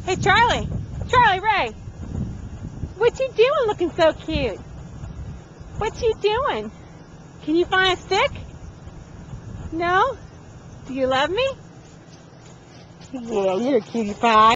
Hey, Charlie. Charlie Ray. What you doing looking so cute? What you doing? Can you find a stick? No? Do you love me? Yeah, you're a cutie pie.